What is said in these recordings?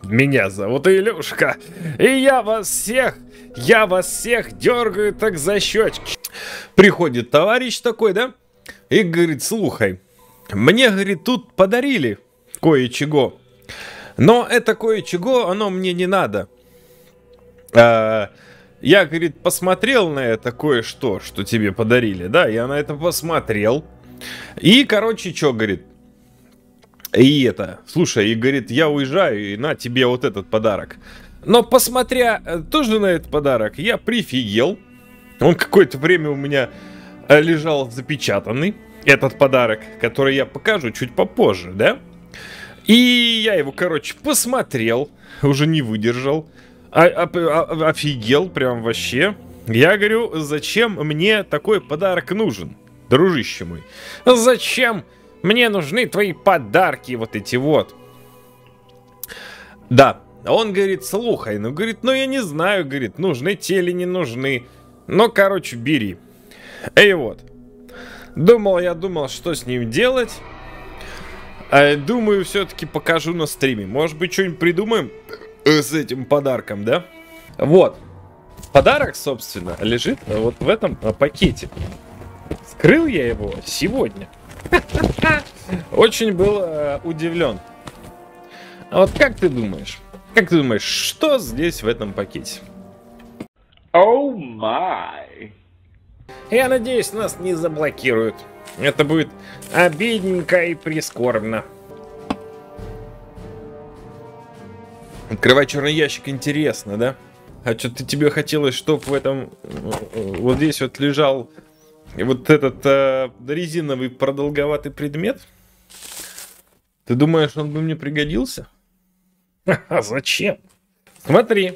Меня зовут Илюшка, и я вас всех дергаю так за щечки. Приходит товарищ такой, да, и говорит: слухай, мне, говорит, тут подарили кое-чего, но это кое-чего, оно мне не надо. Я, говорит, посмотрел на это кое-что, что тебе подарили, да, я на это посмотрел. И, короче, что, говорит, и это, слушай, и говорит, я уезжаю, и на тебе вот этот подарок. Но, посмотря тоже на этот подарок, я прифигел. Он какое-то время у меня лежал запечатанный, этот подарок, который я покажу чуть попозже, да? И я его, короче, посмотрел, уже не выдержал, офигел прям вообще. Я говорю, зачем мне такой подарок нужен, дружище мой? Зачем мне нужны твои подарки вот эти вот? Да, он говорит, слухай, ну, говорит, ну я не знаю, говорит, нужны те или не нужны. Ну, короче, бери. И вот. Я думал, что с ним делать. Думаю, все-таки покажу на стриме. Может быть, что-нибудь придумаем с этим подарком, да? Вот. Подарок, собственно, лежит вот в этом пакете. Вскрыл я его сегодня. Очень был удивлен. А вот как ты думаешь? Что здесь в этом пакете? Оу май! Я надеюсь, нас не заблокируют. Это будет обидненько и прискорбно. Открывай черный ящик, интересно, да? А что-то тебе хотелось, чтобы в этом вот здесь вот лежал вот этот резиновый продолговатый предмет? Ты думаешь, он бы мне пригодился? А зачем? Смотри.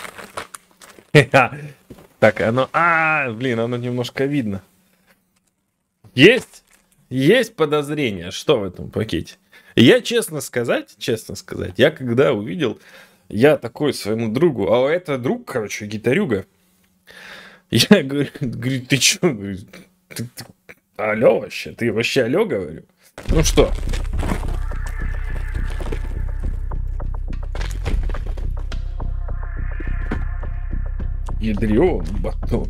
Так, оно... блин, оно немножко видно. Есть подозрение, что в этом пакете. Я, честно сказать, я когда увидел, я такой своему другу, а это друг, короче, гитарюга. Я говорю, ты чё? Ты алло вообще? Ты вообще алло, говорю? Ну что? Ядрён батон.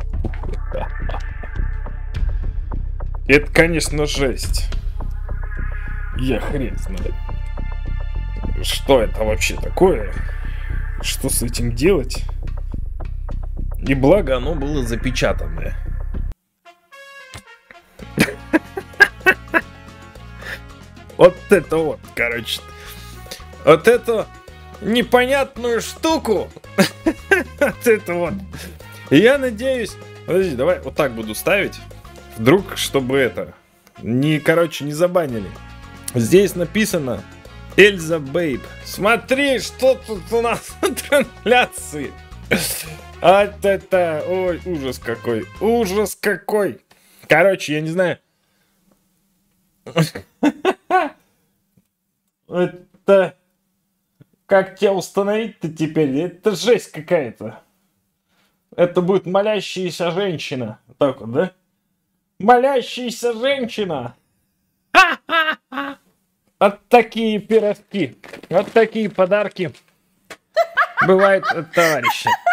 Это, конечно, жесть. Я хрен знаю. Что это вообще такое? Что с этим делать? И благо оно было запечатанное. Вот это вот, короче. Вот эту непонятную штуку. Вот это вот. Я надеюсь... Подожди, давай вот так буду ставить. Вдруг, чтобы это... не забанили. Здесь написано Эльза Бейб. Смотри, что тут у нас на трансляции. Вот это... Ой, ужас какой. Ужас какой. Короче, я не знаю. Это... Как тебя установить-то теперь? Это жесть какая-то. Это будет молящаяся женщина. Так вот, да? Молящаяся женщина. Вот такие пирожки. Вот такие подарки бывают от товарища.